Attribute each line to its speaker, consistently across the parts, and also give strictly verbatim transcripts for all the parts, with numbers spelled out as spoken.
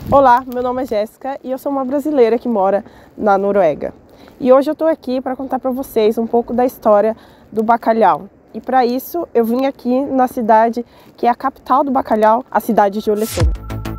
Speaker 1: Olá, meu nome é Jéssica e eu sou uma brasileira que mora na Noruega. E hoje eu estou aqui para contar para vocês um pouco da história do bacalhau. E para isso eu vim aqui na cidade que é a capital do bacalhau, a cidade de Ålesund.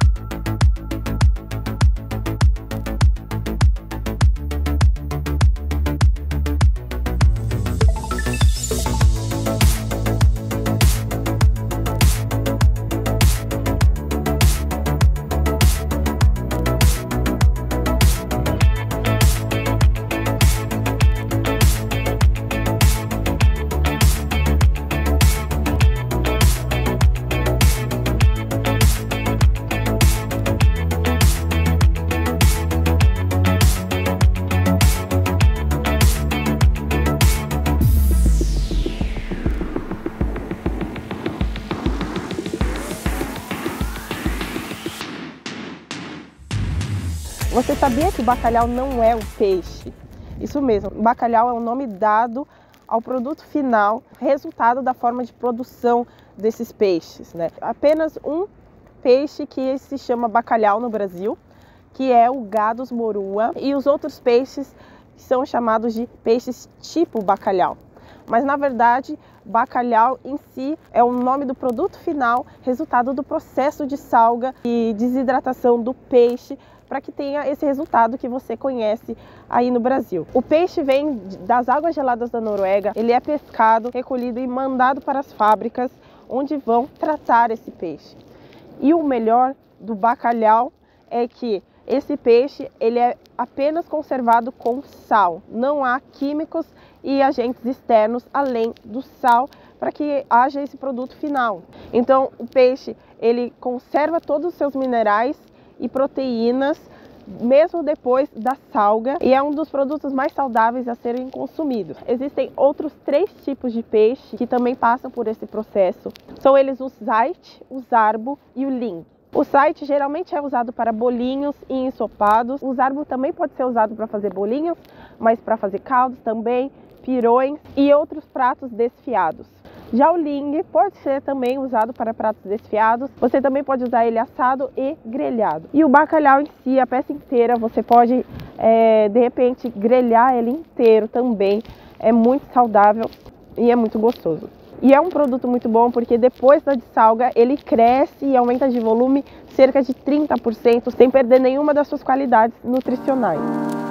Speaker 1: Você sabia que o bacalhau não é um peixe? Isso mesmo, o bacalhau é o nome dado ao produto final, resultado da forma de produção desses peixes, né? Apenas um peixe que se chama bacalhau no Brasil, que é o Gadus morua, e os outros peixes são chamados de peixes tipo bacalhau. Mas na verdade, bacalhau em si é o nome do produto final, resultado do processo de salga e desidratação do peixe, para que tenha esse resultado que você conhece aí no Brasil. O peixe vem das águas geladas da Noruega, ele é pescado, recolhido e mandado para as fábricas, onde vão tratar esse peixe. E o melhor do bacalhau é que esse peixe ele é apenas conservado com sal, não há químicos e agentes externos além do sal para que haja esse produto final. Então o peixe ele conserva todos os seus minerais e proteínas mesmo depois da salga e é um dos produtos mais saudáveis a serem consumidos. Existem outros três tipos de peixe que também passam por esse processo. São eles o zait, o zarbo e o ling. O zait geralmente é usado para bolinhos e ensopados. O zarbo também pode ser usado para fazer bolinhos, mas para fazer caldos também, pirões e outros pratos desfiados. Já o ling pode ser também usado para pratos desfiados, você também pode usar ele assado e grelhado. E o bacalhau em si, a peça inteira, você pode é, de repente grelhar ele inteiro também, é muito saudável e é muito gostoso. E é um produto muito bom porque depois da dessalga ele cresce e aumenta de volume cerca de trinta por cento sem perder nenhuma das suas qualidades nutricionais.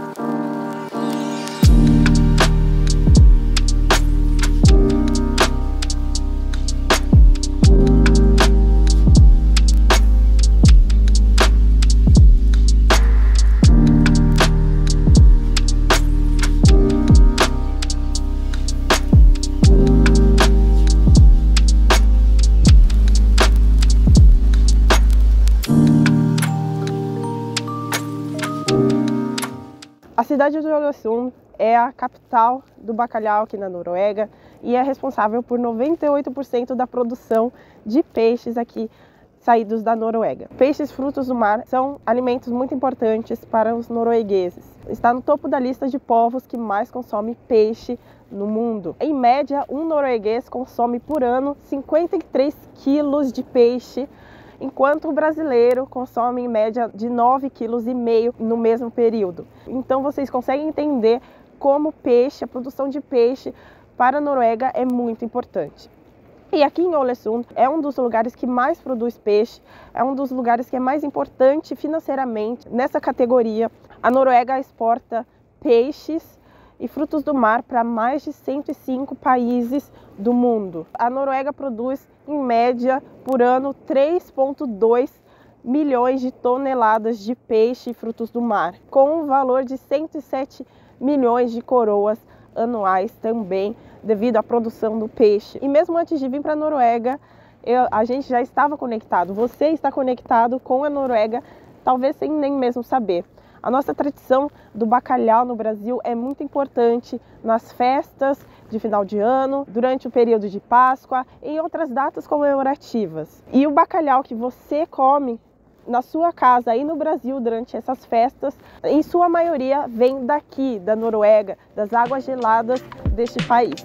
Speaker 1: A cidade de Ålesund é a capital do bacalhau aqui na Noruega e é responsável por noventa e oito por cento da produção de peixes aqui saídos da Noruega. Peixes frutos do mar são alimentos muito importantes para os noruegueses. Está no topo da lista de povos que mais consomem peixe no mundo. Em média, um norueguês consome por ano cinquenta e três quilos de peixe, enquanto o brasileiro consome em média de nove vírgula cinco quilos no mesmo período. Então vocês conseguem entender como peixe, a produção de peixe para a Noruega é muito importante. E aqui em Ålesund é um dos lugares que mais produz peixe, é um dos lugares que é mais importante financeiramente nessa categoria. A Noruega exporta peixes e frutos do mar para mais de cento e cinco países do mundo. A Noruega produz, em média, por ano, três vírgula dois milhões de toneladas de peixe e frutos do mar, com um valor de cento e sete milhões de coroas anuais também, devido à produção do peixe. E mesmo antes de vir para a Noruega, eu, a gente já estava conectado. Você está conectado com a Noruega, talvez sem nem mesmo saber. A nossa tradição do bacalhau no Brasil é muito importante nas festas de final de ano, durante o período de Páscoa e em outras datas comemorativas. E o bacalhau que você come na sua casa aí no Brasil durante essas festas, em sua maioria vem daqui, da Noruega, das águas geladas deste país.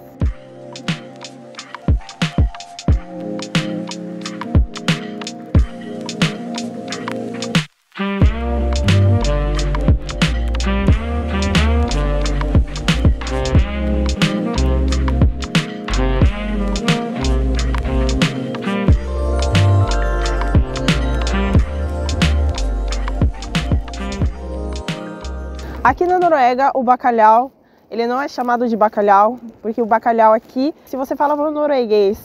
Speaker 2: Mm-hmm.
Speaker 1: Aqui na Noruega, o bacalhau, ele não é chamado de bacalhau, porque o bacalhau aqui, se você fala para o norueguês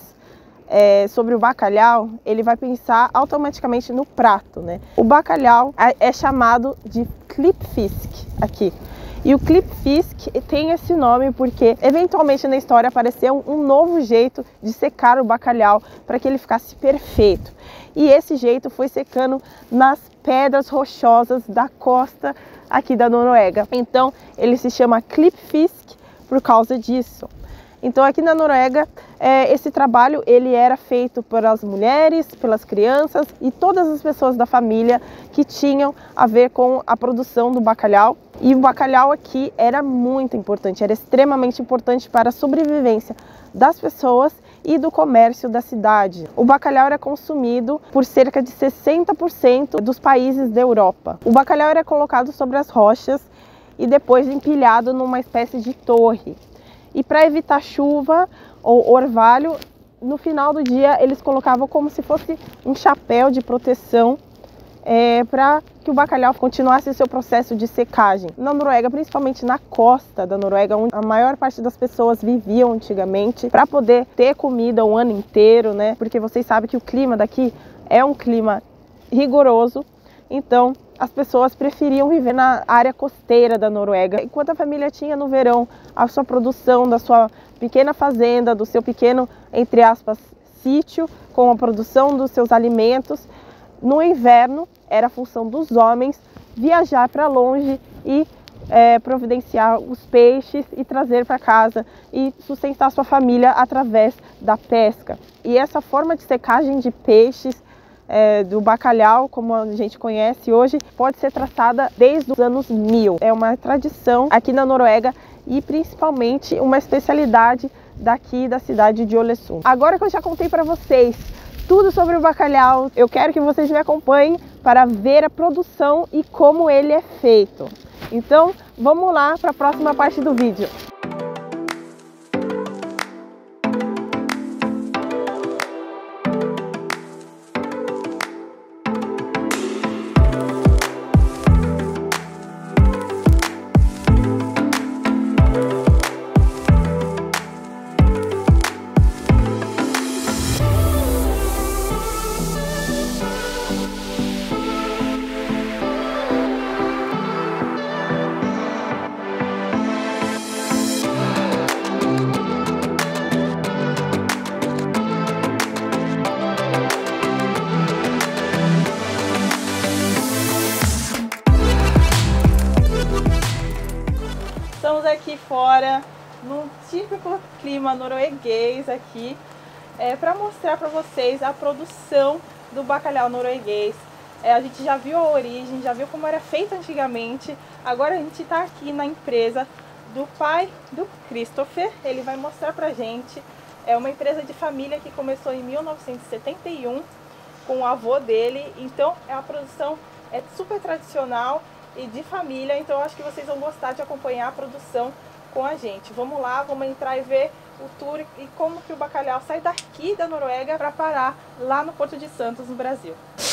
Speaker 1: é, sobre o bacalhau, ele vai pensar automaticamente no prato, né? O bacalhau é, é chamado de klippfisk aqui. E o klippfisk tem esse nome porque, eventualmente na história, apareceu um novo jeito de secar o bacalhau para que ele ficasse perfeito. E esse jeito foi secando nas pedras rochosas da costa aqui da Noruega. Então, ele se chama klippfisk por causa disso. Então, aqui na Noruega, é, esse trabalho ele era feito pelas mulheres, pelas crianças e todas as pessoas da família que tinham a ver com a produção do bacalhau. E o bacalhau aqui era muito importante, era extremamente importante para a sobrevivência das pessoas e do comércio da cidade. O bacalhau era consumido por cerca de sessenta por cento dos países da Europa. O bacalhau era colocado sobre as rochas e depois empilhado numa espécie de torre. E para evitar chuva ou orvalho, no final do dia eles colocavam como se fosse um chapéu de proteção é, para que o bacalhau continuasse o seu processo de secagem. Na Noruega, principalmente na costa da Noruega, onde a maior parte das pessoas viviam antigamente, para poder ter comida o ano inteiro, né? Porque vocês sabem que o clima daqui é um clima rigoroso, então as pessoas preferiam viver na área costeira da Noruega. Enquanto a família tinha no verão a sua produção da sua pequena fazenda, do seu pequeno, entre aspas, sítio, com a produção dos seus alimentos, no inverno era a função dos homens viajar para longe e é, providenciar os peixes e trazer para casa e sustentar sua família através da pesca. E essa forma de secagem de peixes, É, do bacalhau, como a gente conhece hoje, pode ser traçada desde os anos mil. É uma tradição aqui na Noruega e principalmente uma especialidade daqui da cidade de Ålesund. Agora que eu já contei para vocês tudo sobre o bacalhau, eu quero que vocês me acompanhem para ver a produção e como ele é feito. Então, vamos lá para a próxima parte do vídeo. Estamos aqui fora, num típico clima norueguês aqui, é, para mostrar para vocês a produção do bacalhau norueguês. É, a gente já viu a origem, já viu como era feito antigamente. Agora a gente está aqui na empresa do pai do Christopher. Ele vai mostrar pra gente. É uma empresa de família que começou em mil novecentos e setenta e um com o avô dele. Então é a produção é super tradicional e de família, então acho que vocês vão gostar de acompanhar a produção com a gente. Vamos lá, vamos entrar e ver o tour e como que o bacalhau sai daqui da Noruega para parar lá no Porto de Santos, no Brasil.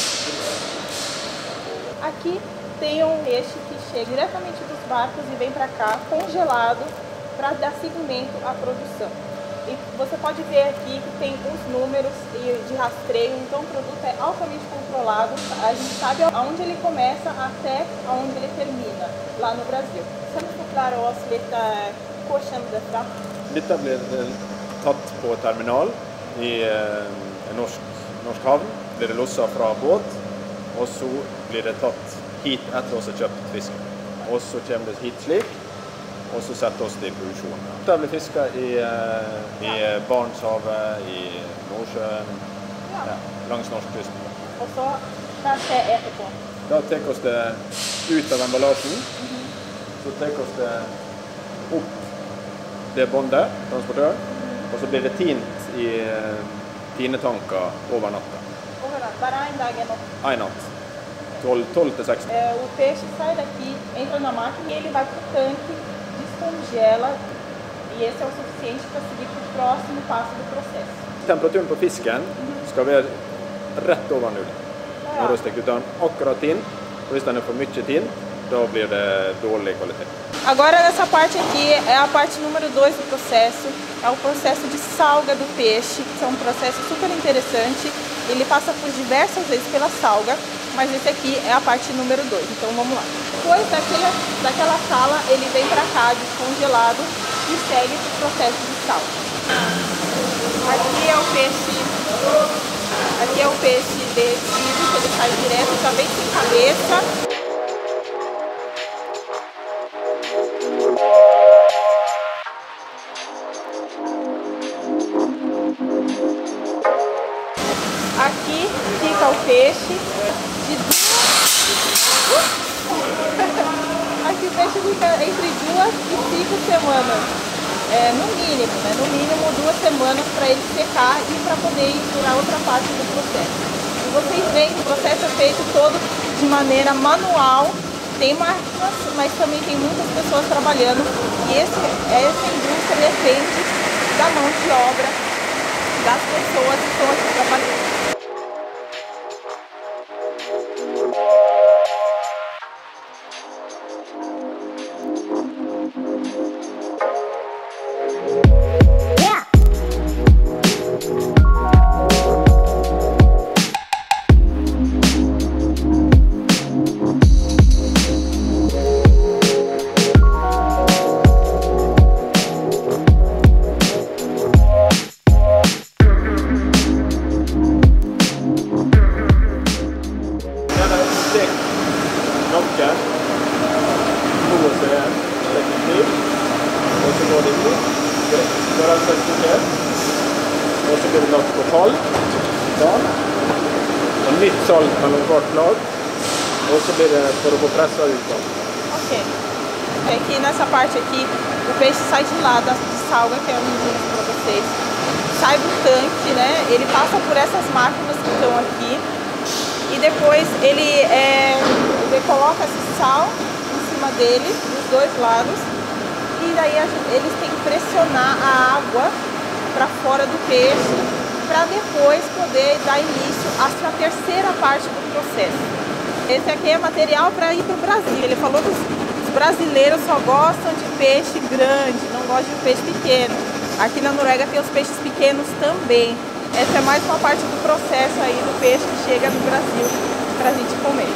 Speaker 1: Aqui tem um peixe que chega diretamente dos barcos e vem para cá congelado para dar seguimento à produção. E você pode ver aqui que tem uns números de rastreio, então o produto é altamente controlado. A gente sabe aonde ele começa até aonde ele termina, lá no Brasil. Kan du forklare oss litt hvor kommer dette?
Speaker 2: Dette blir tatt på terminal i en norsk, norsk havn. Blir det losset fra båt, og så blir det tatt hit etter oss har kjøpt fisken. Og så kommer det hit slik. Og så setter oss det i produksjonen. Dette blir fisket i, i Barentshavet, i Nordsjøen, ja, langs norskekysten.
Speaker 1: Og så, hva skjer etterpå?
Speaker 2: Da tar oss det ut av emballasjen, mm-hmm. Så tar oss det opp det båndet, transportøren, mm-hmm. Og så blir det tint i tinetanker over natta.
Speaker 1: Over natta? Bara en dag en natt?
Speaker 2: En natt. tolv til sexton.
Speaker 1: É, o peixe sai daqui, entra na máquina e ele vai para o tanque, descongela e esse é o suficiente para seguir para o próximo passo do processo.
Speaker 2: Temperaturen på fisken skal være rett over null. Når du steker ut den akkurat tinn, og hvis den er for mye tinn, då blir det dålig kvalitet.
Speaker 1: Agora essa parte aqui é a parte número dois do processo, é o processo de salga do peixe, que é um processo super interessante. Ele passa por diversas vezes pela salga, mas esse aqui é a parte número dois, então vamos lá. Depois daquela, daquela sala, ele vem para cá descongelado e segue o processo de salga. Aqui é o peixe, aqui é o peixe derretido, que ele sai direto, já vem sem cabeça. Aqui fica o peixe de duas... Aqui o peixe fica entre duas e cinco semanas, é, no mínimo, né? No mínimo duas semanas para ele secar e para poder ir para outra parte do processo. E vocês veem que o processo é feito todo de maneira manual, tem máquinas, mas também tem muitas pessoas trabalhando e esse, essa indústria depende da mão de obra das pessoas que estão aqui trabalhando.
Speaker 2: Och så blir det lagt på tolv dagar. Och nytt salt mellan vart lag. Och så blir det för att få pressa ut dem.
Speaker 1: Ok. Aqui nessa parte aqui, o peixe sai de lá da salga, que é um vídeo para vocês. Sai do tanque, né? Ele passa por essas máquinas que estão aqui. E depois ele, é, ele coloca esse sal em cima dele, dos dois lados. E daí a gente, eles têm que pressionar a água para fora do peixe, para depois poder dar início à sua terceira parte do processo. Esse aqui é material para ir para o Brasil. Ele falou que os brasileiros só gostam de peixe grande, não gostam de peixe pequeno. Aqui na Noruega tem os peixes pequenos também. Essa é mais uma parte do processo aí do peixe que chega no Brasil para a gente comer.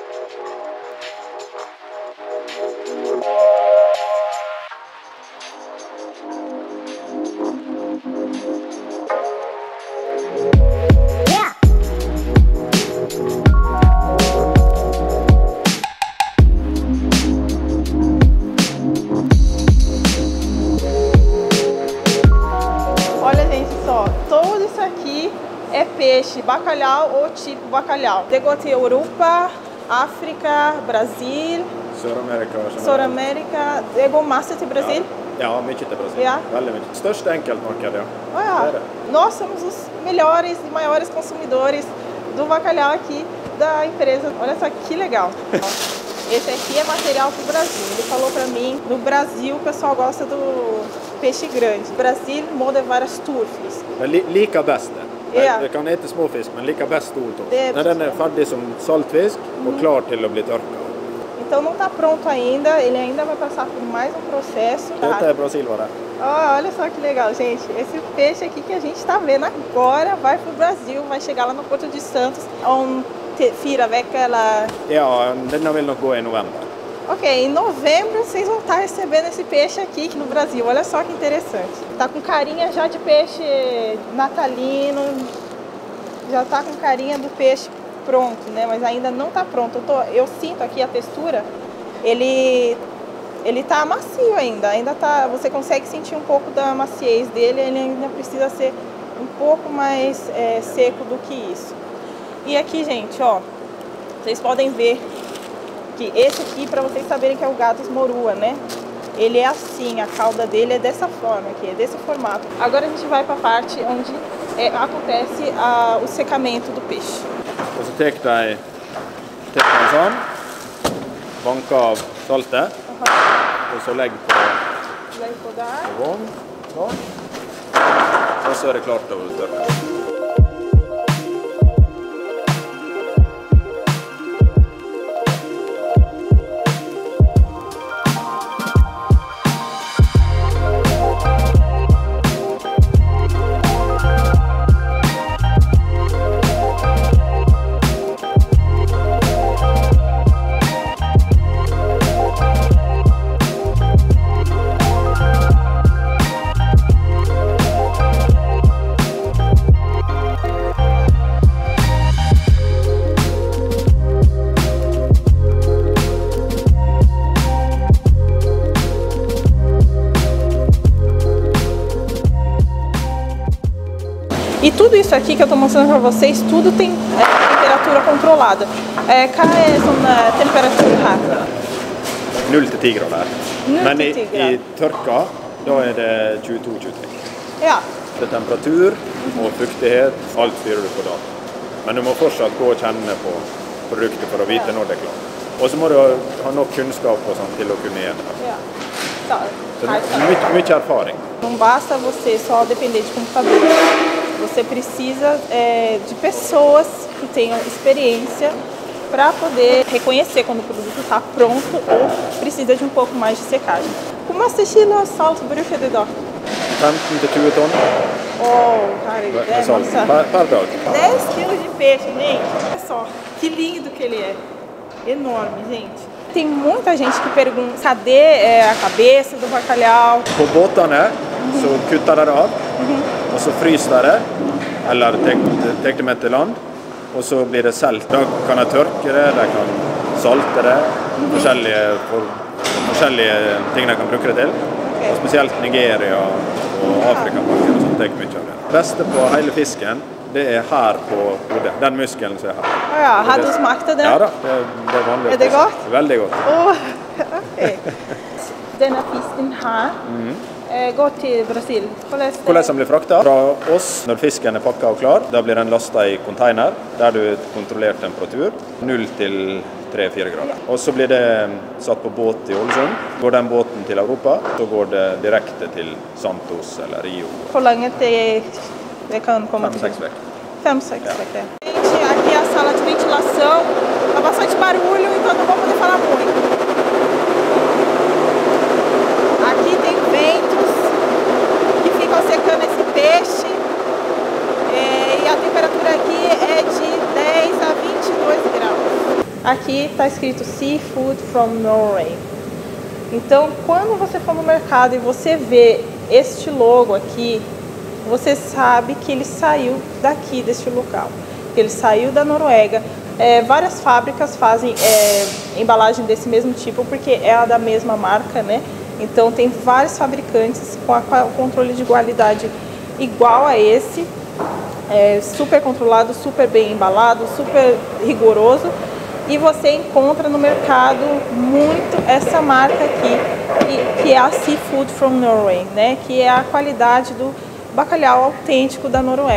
Speaker 1: É peixe, bacalhau ou tipo bacalhau. Det går till Europa, Afrika, Brasil,
Speaker 2: Sydamerika.
Speaker 1: Sydamerika. Det går massor till Brasil?
Speaker 2: Ja, ja, mycket till Brasil.
Speaker 1: Ja.
Speaker 2: Väldigt mycket. Största enkeltmarknad, ja.
Speaker 1: Ah, ja.
Speaker 2: Det är det.
Speaker 1: Nós somos os melhores e maiores consumidores do bacalhau aqui da empresa. Olha só que legal. Esse aqui é material para o Brasil. Ele falou para mim, no Brasil o pessoal gosta do peixe grande. Brasil måste vara storfisk.
Speaker 2: Li lika bäst.
Speaker 1: Ja.
Speaker 2: Det kan äta småfisk, men lika bäst stor torsk.
Speaker 1: Det...
Speaker 2: När den är färdig som saltfisk och klar till att bli torkad.
Speaker 1: Então não está pronto ainda, ele ainda vai passar por mais um processo.
Speaker 2: Detta är Brasilvara.
Speaker 1: Oh, olha só que legal, gente. Esse peixe aqui que a gente está vendo agora vai para o Brasil, vai chegar lá no Porto de Santos, onde fyra veckor ela...
Speaker 2: Ja, den vill nog gå i november.
Speaker 1: Ok, em novembro vocês vão estar recebendo esse peixe aqui no Brasil. Olha só que interessante. Tá com carinha já de peixe natalino, já tá com carinha do peixe pronto, né? Mas ainda não tá pronto. Eu, tô, eu sinto aqui a textura, ele, ele tá macio ainda. Ainda tá, você consegue sentir um pouco da maciez dele, ele ainda precisa ser um pouco mais é, seco do que isso. E aqui, gente, ó, vocês podem ver que esse aqui, para vocês saberem que é o Gatos morua, né? Ele é assim, a cauda dele é dessa forma aqui, é desse formato. Agora a gente vai para a parte onde é, acontece a, o secamento do peixe.
Speaker 2: Och så tar jag en sån, banka av saltet och så lägg på
Speaker 1: Lägg på där.
Speaker 2: vång. Och så är det klart att torka.
Speaker 1: tudo isso aqui que eu estou mostrando para vocês, tudo tem é, temperatura controlada. É, hva er sånn temperatur her?
Speaker 2: null til ti grader. Men i,
Speaker 1: ti
Speaker 2: i tørka, da er det tjueto til tjuetre.
Speaker 1: Ja.
Speaker 2: Det er temperatur og fuktighet, alt styrer du på data. Men du må fortsatt gå og kjenne på produktet for å vite når det er klart. Og så må du ha nok kunnskap og sånt til å kunne gjøre det.
Speaker 1: Ja. Så,
Speaker 2: så det er mye, mye erfaring.
Speaker 1: Não basta você só depender de computador. Você precisa é, de pessoas que tenham experiência para poder reconhecer quando o produto está pronto ou precisa de um pouco mais de secagem. Hvor masse kilo salt bruker du da?
Speaker 2: femten til tjue tonn.
Speaker 1: Oh, herregud, det er masse.
Speaker 2: Per, per dag.
Speaker 1: dez quilos de peixe, gente. Olha só, que lindo que ele é. Enorme, gente. Tem muita gente que pergunta, cadê é, a cabeça do bacalhau?
Speaker 2: På båtene så kutter dere av, og så fryser dere, eller tek det med til land, og så blir det selt. Da kan jeg tørke det, de kan salte det, forskjellige, for, forskjellige ting de kan bruke det til. Og spesielt Nigeria og Afrika-markedet, så tek mye av det. Det beste på hele fisken, det er her på hodet, den muskelen som er her.
Speaker 1: Å ja, har du smakt det?
Speaker 2: Ja da, det, det er vanlig.
Speaker 1: Er det godt?
Speaker 2: Veldig godt.
Speaker 1: Oh, okay. Denne fisken her mm. eh, går til Brasil. Hvordan,
Speaker 2: Hvordan den blir fraktet? Fra oss, når fisken er pakket og klar, da blir den lastet i container, der du kontrollerer temperatur, null til tre-fire grader. Og så blir det satt på båt i Ålesund. Går den båten til Europa, så går det direkte til Santos eller Rio.
Speaker 1: Hvor lenge det, det kan komme til?
Speaker 2: Fem-seks vekker.
Speaker 1: Fem-seks vekker. Gente, aqui é a sala de ventilação. Há bastante barulho, então não vou poder falar muito. Aqui tem ventos que ficam secando esse peixe. É, e a temperatura aqui é de dez a vinte e dois graus. Aqui está escrito Seafood from Norway. Então, quando você for no mercado e você vê este logo aqui, você sabe que ele saiu daqui, deste local. Que ele saiu da Noruega. É, várias fábricas fazem é, embalagem desse mesmo tipo, porque é a da mesma marca, né? Então, tem vários fabricantes com, a, com o controle de qualidade igual a esse. É, super controlado, super bem embalado, super rigoroso. E você encontra no mercado muito essa marca aqui, que é a Seafood from Norway, né? Que é a qualidade do bacalhau autêntico da Noruega.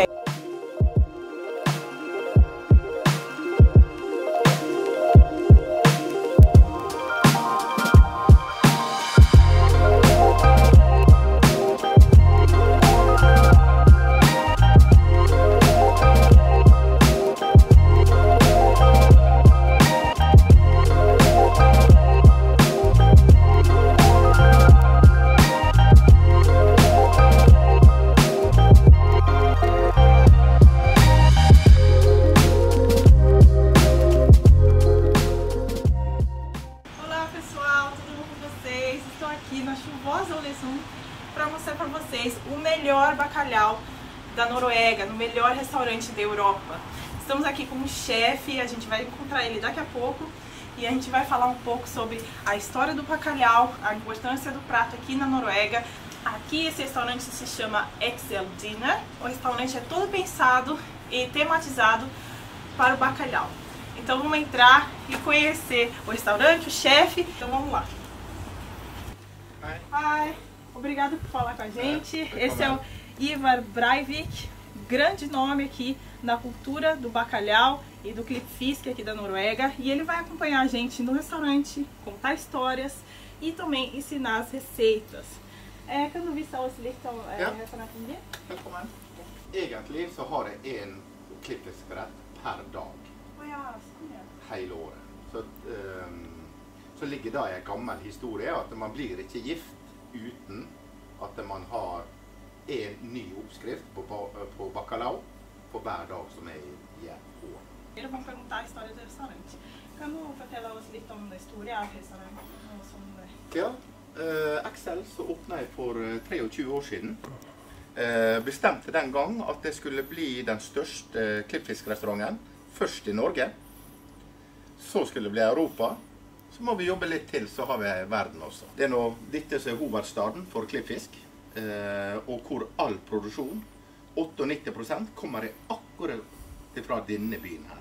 Speaker 1: Para mostrar para vocês o melhor bacalhau da Noruega, no melhor restaurante da Europa. Estamos aqui com o chefe, a gente vai encontrar ele daqui a pouco e a gente vai falar um pouco sobre a história do bacalhau, a importância do prato aqui na Noruega. Aqui esse restaurante se chama Excel Dinner. O restaurante é todo pensado e tematizado para o bacalhau. Então vamos entrar e conhecer o restaurante, o chefe. Então vamos lá. Hi. Hi. Obrigado por falar com a gente. É, Esse é o Ivar Breivik, grande nome aqui na cultura do bacalhau e do klippfisk aqui da Noruega. E ele vai acompanhar a gente no restaurante, contar histórias e também ensinar as receitas. É, kan du vise oss litt om eh,
Speaker 3: ja.
Speaker 1: restauranten din?
Speaker 3: Velkommen. Egentlig så har jeg en klippfiskrett per dag.
Speaker 1: Oh, ja, sånn, ja.
Speaker 3: Hele året. Så, um, så ligger da i en gammel historie at man blir ikke gift uten at man har en ny oppskrift på, på bacalhau på hver dag som er i et år.
Speaker 1: Ele vai perguntar a história do restaurante. Kan du fortelle oss litt om historien av restauranten?
Speaker 3: Ja, uh, Excel så åpnet jeg for tjuetre år siden. Uh, bestemte den gang at det skulle bli den største klippfiskrestauranten, først i Norge. Så skulle det bli Europa. Så må vi jobbe litt til, så har vi verden også. Det er nå dette som er hovedstaden for klippfisk, eh, og hvor all produksjon nittionåtte prosent kommer akkurat fra denne byen her.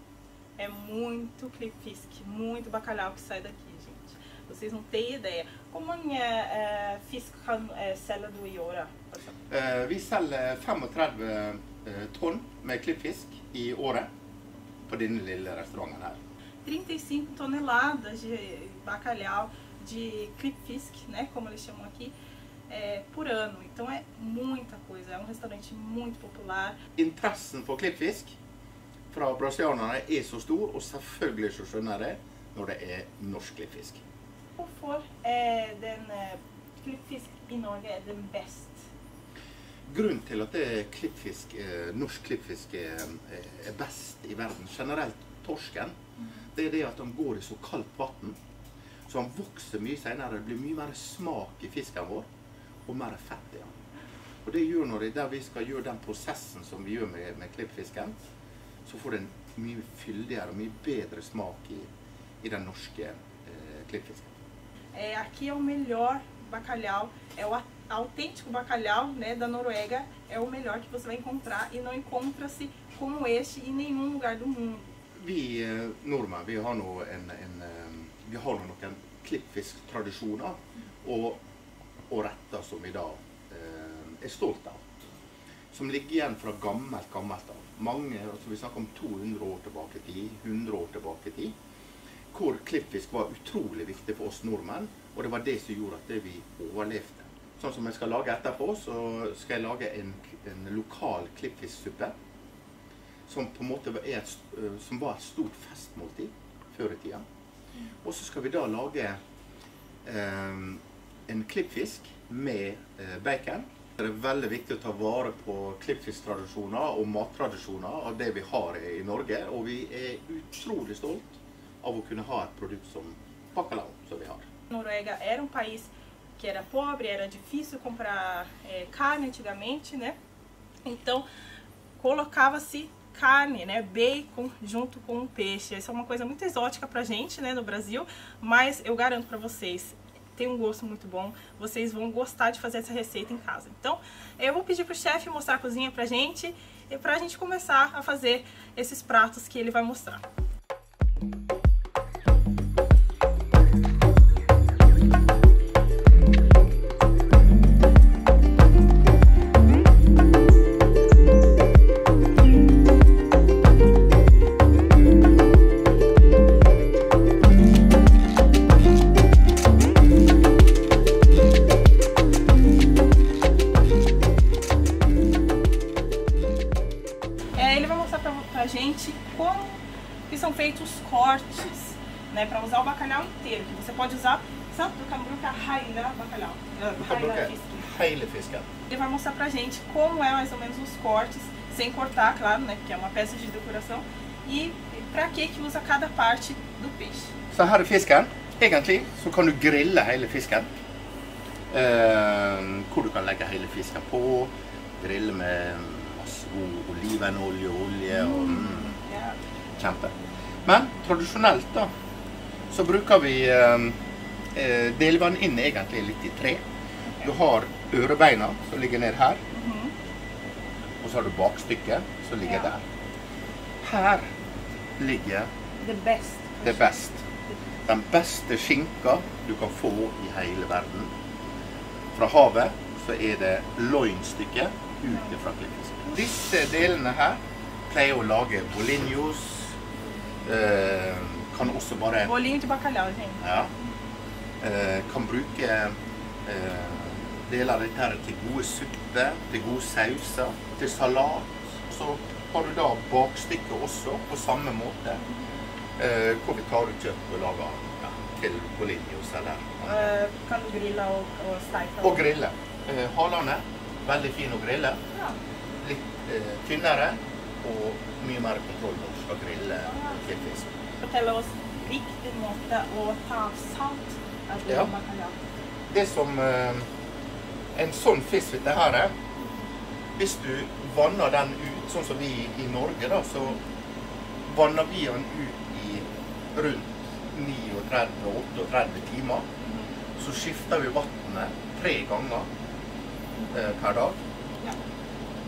Speaker 1: É muito klippfisk, muito bacalhau que sai daqui, gente. Vocês não têm ideia. Hvor mange eh, fisk kan eh, selge du i året?
Speaker 3: Eh, vi selger femogtredve eh, tonn med klippfisk i året på denne lille restauranten her.
Speaker 1: trinta e cinco toneladas de bacalhau, de klippfisk, né, como eles chamam aqui, é, por ano. Então é muita coisa, é um restaurante muito popular.
Speaker 3: Interessen for klippfisk fra brasilianerne er så stor, og selvfølgelig så skjønner det når det er norsk klippfisk.
Speaker 1: Hvorfor er den eh, klippfisk i Norge er den best?
Speaker 3: Grunnen til at det er klippfisk, eh, norsk klippfisk er, er best i verden, generelt torsken, det er det at han går i så kaldt vann, så han vokser mye senere. Det blir mye mer smak i fisken vår, og mer fett i han. Og det gjør når det, der vi skal gjøre den prosessen som vi gjør med, med klippfisken, så får den mye fyldigere og mye bedre smak i, i den norske eh, klippfisken.
Speaker 1: É, aqui é o melhor bacalhau, é o autêntico bacalhau, né, da Noruega, é o melhor que você vai encontrar e não encontra-se como este em nenhum lugar do mundo.
Speaker 3: Vi eh, nordmenn, vi har nå en, en, eh, vi har nå noen klippfisktradisjoner og, og retter som vi da eh, er stolt av. Som ligger igjen fra gammelt, gammelt av. Mange, altså vi snakker om to hundre år tilbake i tid, hundre år tilbake i tid, hvor klippfisk var utrolig viktig for oss nordmenn, og det var det som gjorde at det vi overlevde. Sånn som jeg skal lage etterpå, så skal jeg lage en, en lokal klippfisksuppe, som på en måte var et, som var et stort festmåltid før i tiden. Og så skal vi da lage eh, en klippfisk med eh, bacon. Det er veldig viktig å ta vare på klippfisktradisjoner og mattradisjoner av det vi har i Norge, og vi er utrolig stolt av å kunne ha et produkt som bacalhau, som vi har.
Speaker 1: Noruega era um país que era pobre, era difícil comprar é, carne antigamente, né? Então, colocava-se carne, né, bacon junto com o peixe. Essa é uma coisa muito exótica pra gente, né, no Brasil, mas eu garanto pra vocês, tem um gosto muito bom, vocês vão gostar de fazer essa receita em casa. Então, eu vou pedir pro chefe mostrar a cozinha pra gente e pra gente começar a fazer esses pratos que ele vai mostrar. Gente, como que são feitos os cortes, né, para usar o bacalhau inteiro, que você pode usar, sabe, du kan bruke hele bacalhau, hele fisken.
Speaker 3: Hele fisken.
Speaker 1: Ele vai mostrar pra gente como é mais ou menos os cortes, sem cortar, claro, né, porque é uma peça de decoração, e pra que que usa cada parte do peixe.
Speaker 3: Så her er fisken. Egentlig så kan du grille hele fisken, eh, hvor du kan legge hele fisken på, grille med god olivenolje og olje og mm,
Speaker 1: Ja.
Speaker 3: kjempe. Men tradisjonelt da, så bruker vi eh, deler den inn egentlig litt i tre. Du har ørebeina som ligger ned her,
Speaker 1: Mhm.
Speaker 3: og så har du bakstykket som ligger
Speaker 1: Ja.
Speaker 3: der. Her ligger
Speaker 1: Det best.
Speaker 3: det best. Den beste skinka du kan få i hele verden. Fra havet så er det loinstykket ute fra klippfisk. Disse delene her pleier å lage bolinhos, eh, kan også bare,
Speaker 1: Bolinho de bacalhau, gente.
Speaker 3: ja, eh, kan bruke eh, deler av dette her til gode supper, til gode sauser, til salat. Så har du da bakstykket også på samme måte, eh, hvor vi tar ut kjøtt og lager ja, til bolinhos eller
Speaker 1: Uh, kan du grilla og, og steike?
Speaker 3: og grille. Eh, halene, veldig fin å grille.
Speaker 1: Ja.
Speaker 3: Litt eh, tynnere og mye mer kontroll når du skal grille klippfisk.
Speaker 1: Fortell oss riktig måte å ta av salt av
Speaker 3: Ja.
Speaker 1: bacalhau.
Speaker 3: Det som eh, en sånn fisk dette her er, hvis du vanner den ut, sånn som vi i Norge da, så vanner vi den ut i rundt trettini til trettioåtte timer. Så skifter vi vannet tre ganger eh, per dag.
Speaker 1: Ja.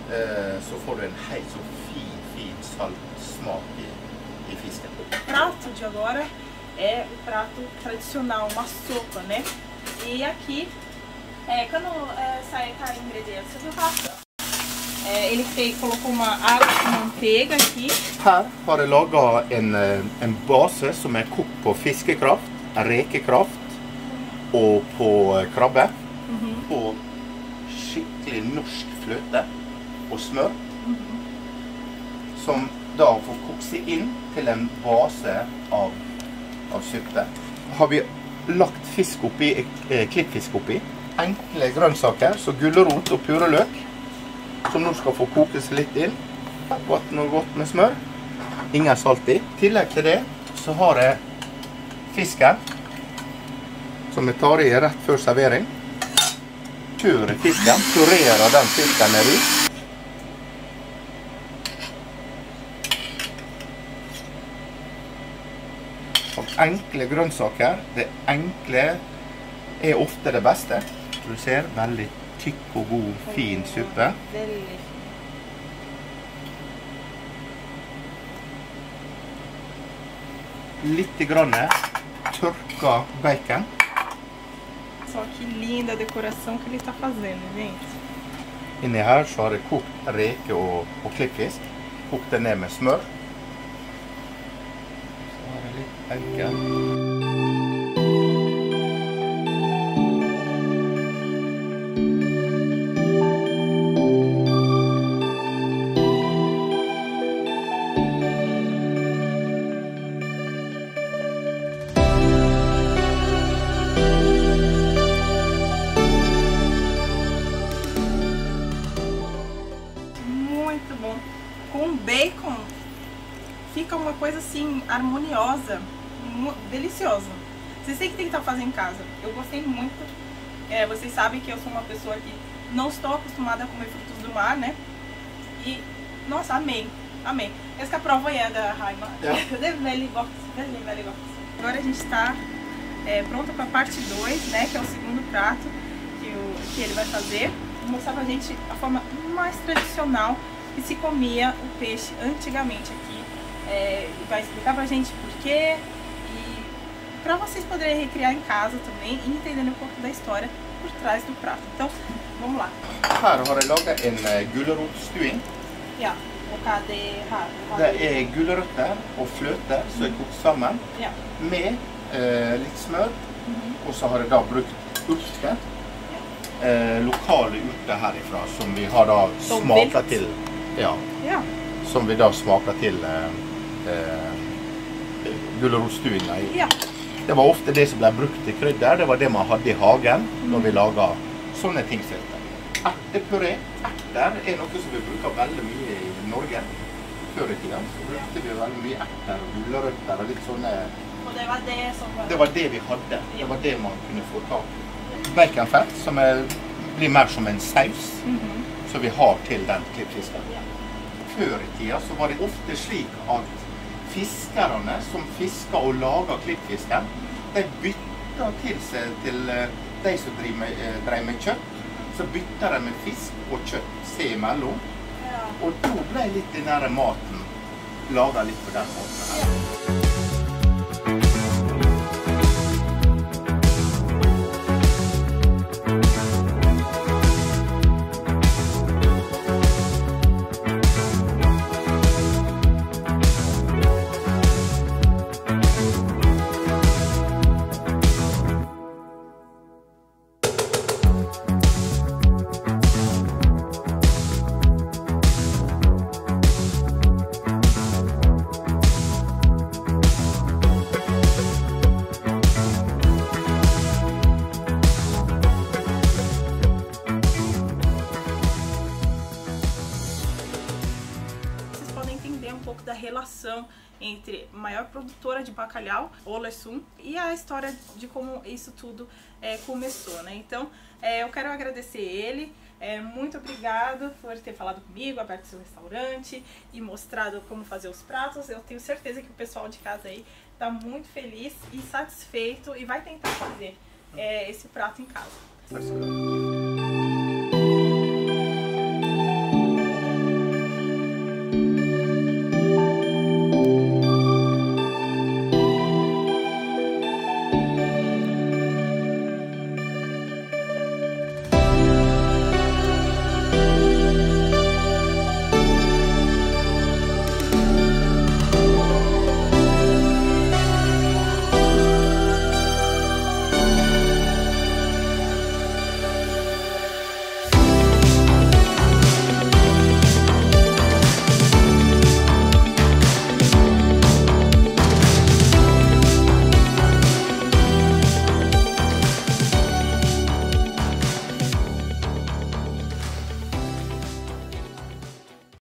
Speaker 3: så får du en helt så fin, fin salt smak i, i fisken.
Speaker 1: O prato de agora é o prato tradicional, uma sopa, né? E aqui, é, quando é, sai cada ingrediente do prato, é, ele fez, colocou uma água com manteiga aqui.
Speaker 3: Her har jeg laget en, en base som er kokt på fiskekraft, rekekraft og på krabbe. Mm-hmm. På skikkelig norsk fløte og smør. Mm-hmm. Som da får kokt seg inn til en base av, av suppe. Har vi lagt fisk oppi, eh, klippfisk oppi. Enkle grønnsaker, så gulrot og pureløk, som nå skal få koke seg litt inn. Vann og godt med smør. Ingen salt i. I tillegg til det så har jeg fisken, som jeg tar i rett før servering. Kjører fisken, purerer den fisken ned i. Enkle grønnsaker, det enkle er ofte det beste. Du ser, veldig tykk og god, fin suppe. Litt grann tørka bacon.
Speaker 1: Só que linda a decoração que ele está fazendo, gente.
Speaker 3: Inni her så har jeg kokt reke og, og klippfisk. Kokt det ned med smør. Så har jeg litt bacon.
Speaker 1: Com bacon fica uma coisa assim harmoniosa, deliciosa. Vocês têm que tentar fazer em casa. Eu gostei muito. É, vocês sabem que eu sou uma pessoa que não estou acostumada a comer frutos do mar, né? E nossa, amei, amei. Essa prova é da Raima. Agora a gente está é, pronto para a parte dois, né? Que é o segundo prato que, o, que ele vai fazer. Vou mostrar pra gente a forma mais tradicional que se comia o peixe antigamente aqui. É, vai explicar pra gente por quê e para vocês poderem recriar em casa também e entendendo um pouco da história por trás do prato. Então, vamos lá.
Speaker 3: Her har jeg laget en gulrotstuing.
Speaker 1: Ja, og hva det her?
Speaker 3: Det er gulrøtter og fløte som er kokt sammen
Speaker 1: ja.
Speaker 3: med eh, litt smør. Mm-hmm. Og så har jeg da brukt urter. Eh, lokale urter herifra som vi har da smaket til. Ja. ja. Som vi da smaker til eh, eh, gulrotstuinga i. Ja. Det var ofte det som ble brukt til krydder. Det var det man hadde i hagen mm. når vi laget sånne ting som dette. Ertepuré. Erter er noe som vi bruker veldig mye i Norge. Før i tiden så brukte vi veldig mye erter og gulrøtter og litt sånne.
Speaker 1: Og det var det som var...
Speaker 3: Det var det vi hadde. Det var det man kunne få tak i. Baconfett som er, blir mer som en saus mm-hmm. som vi har til den klippfisken. Ja. Før i tiden så var det ofte slik at fiskerne som fisker og lager klippfisken, de bytter til seg til de som driver med, driver med kjøtt, så bytter de med fisk og kjøtt seg imellom. Ja. Og da ble litt den nære maten laget litt på den måten her. Ja. Da relação entre a maior produtora de bacalhau, Ålesund, e a história de como isso tudo é, começou, né? Então, é, eu quero agradecer ele, é, muito obrigado por ter falado comigo, aberto seu restaurante e mostrado como fazer os pratos. Eu tenho certeza que o pessoal de casa aí tá muito feliz e satisfeito e vai tentar fazer é, esse prato em casa.